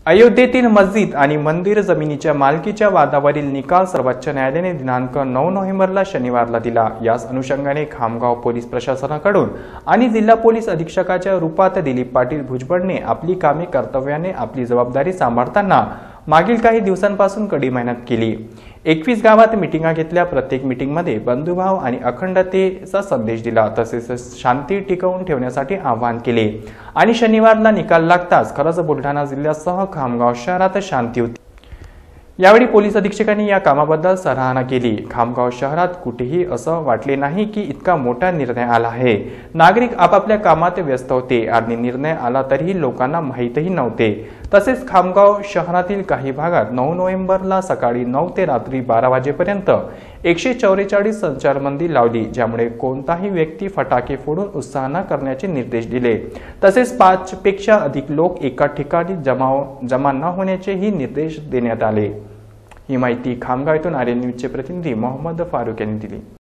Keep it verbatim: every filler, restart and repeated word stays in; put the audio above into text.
अयोध्येतील मस्जिद आणि मंदिर जमिनीच्या मालकीच्या वादावरील निकाल सर्वोच्च न्यायालयाने दिनांक नऊ नोव्हेंबरला शनिवारला दिला। याच अनुषंगाने खामगाव पोलीस प्रशासनाकडून आणि जिल्हा पोलीस अधीक्षकाच्या रूपात दिलीप पाटील भुजबळने आपली कामे कर्तव्याने आपली जबाबदारी सांभाळताना मागील काही दिवसांपासून कडी मेहनत केली। एकवीस गावात मीटिंगा घेतल्या। प्रत्येक मीटिंगमध्ये बंधुभाव आणि अखंडतेचा संदेश दिला, तसेच शांती टिकवून ठेवण्यासाठी आवाहन केले आणि शनिवारला निकाल लागताच खरंच बुलढाणा जिल्ह्यासह खामगाव शहरात शांती होती। यावेळी पोलीस अधीक्षकांनी या कामाबद्दल सराहना केली। खामगाव शहरात कुठेही असं वाटले नाही की इतका मोठा निर्णय आला आहे। नागरिक आपापल्या कामात व्यस्त होते आणि निर्णय आला तरीही लोकांना माहीतही नव्हते। तसेच खामगाव शहरातील काही भागात नऊ नोव्हेंबरला सकाळी नऊ ते रात्री बारा वाजेपर्यंत एकशे चौवेचाळीस संचारबंदी लावली, ज्यामुळे कोणताही व्यक्ती फटाके फोडून उत्साह न करण्याचे निर्देश दिले। तसेच पाच पेक्षा अधिक लोक एका ठिकाणी जमाव जमा न होण्याचेही निर्देश देण्यात आले। ही माहिती खामगाव येथून आर्यन न्यूजचे प्रतिनिधी मोहम्मद फारूक यांनी दिली।